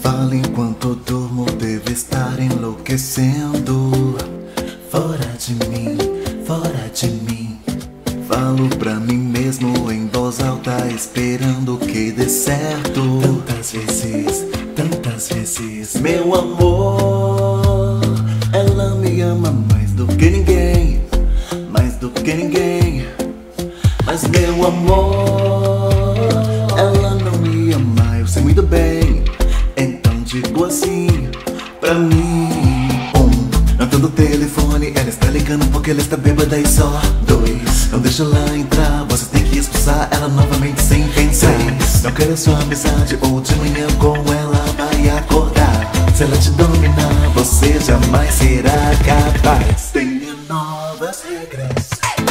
Fala enquanto durmo, devo estar enlouquecendo. Fora de mim, fora de mim. Falo pra mim mesmo em voz alta, esperando que dê certo. Tantas vezes, meu amor, ela me ama mais do que ninguém, mais do que ninguém. Mas meu amor, ela não me ama, eu sei muito bem. Então digo assim pra mim: não atendo o telefone, ela está ligando porque ela está bêbada. E só 2, não deixa ela entrar, você tem que expulsar ela novamente sem pensar. 3, não quero sua amizade, ou de manhã com ela vai acordar. Se ela te dominar, você jamais será capaz. Tenho novas regras,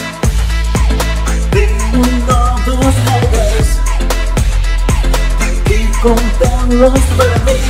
tenho novas regras, tem que contá-las para mim.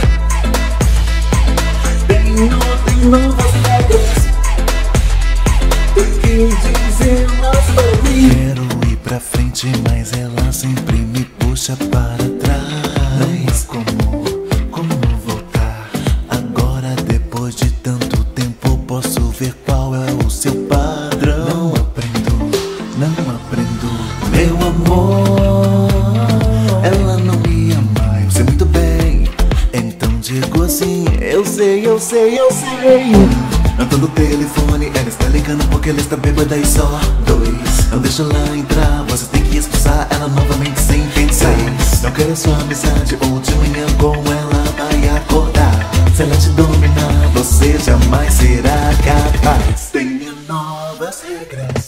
Tenho novas regras, tem que dizê-las para mim. Quero ir pra frente, mas ela sempre me puxa para trás. Não há como voltar. Agora, depois de tanto tempo, posso ver qual é o seu padrão. Não aprendo, meu amor, ela não me ama, eu sei muito bem. Então digo assim: eu sei. Não tô no telefone, ela está ligando porque ela está bêbada. E só 2, não deixa ela entrar, você tem que expulsar ela novamente sem pensar. 3, não quero sua amizade, ou de manhã com ela vai acordar. Se ela te dominar, você jamais será capaz. Tenho novas regras,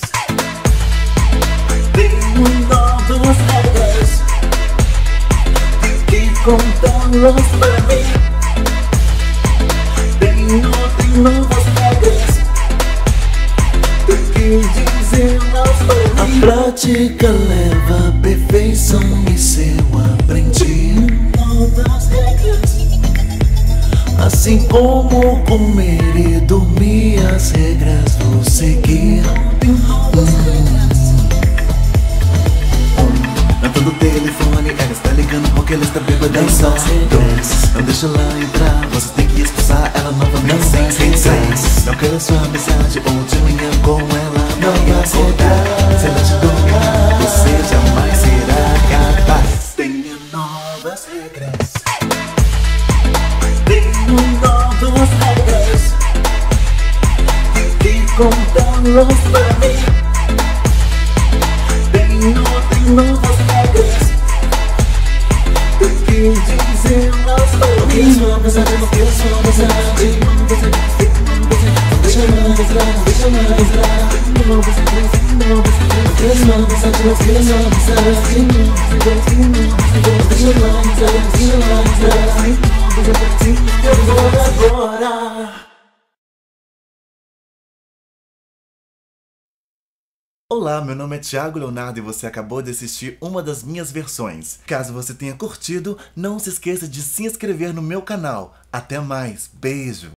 tenho novas regras, tem que contá-las para mim. Tenho novas regras, tem que dizê-las para mim. A prática leva à perfeição, isso eu aprendi. Novas regras, assim como comer e dormir, as regras vou seguir. Não tô no telefone, ela está ligando porque ela está bêbada. E só 2, não deixa ela entrar, você tem que expulsar ela novamente sem pensar. Não quero sua amizade, ou de manhã com ela vai acordar. Se ela te dominar, você jamais será capaz. Tenho novas regras, tenho novas regras, tem que contá-las para mim. Tenho novas regras, tem que dizê-las para mim. Sua amizade, não quero sua amizade, deixa ela entrar, deixa ela entrar. Novas regras, não quero sua amizade, não quero sua amizade, deixa ela entrar, deixa ela entrar. Eu vou agora. Olá, meu nome é Thiago Leonardo e você acabou de assistir uma das minhas versões. Caso você tenha curtido, não se esqueça de se inscrever no meu canal. Até mais, beijo!